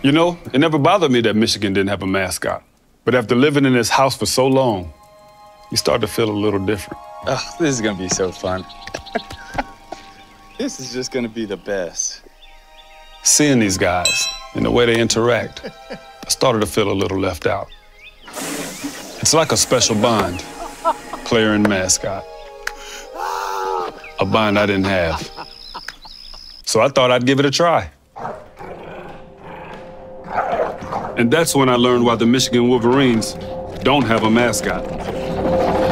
You know, it never bothered me that Michigan didn't have a mascot. But after living in this house for so long, you start to feel a little different. Oh, this is gonna be so fun. This is just gonna be the best. Seeing these guys and the way they interact, I started to feel a little left out. It's like a special bond, player and mascot. A bond I didn't have. So I thought I'd give it a try. And that's when I learned why the Michigan Wolverines don't have a mascot.